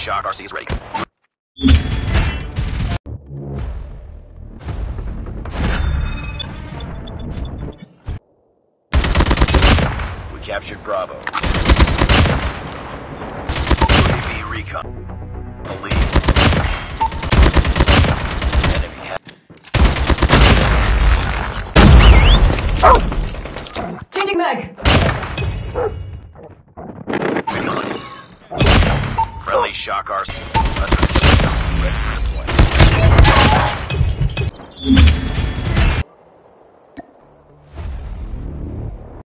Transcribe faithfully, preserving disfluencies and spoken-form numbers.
shock R C is ready. We captured Bravo. U A V recon. The lead. Enemy ha- Changing mag! Friendly shock R C.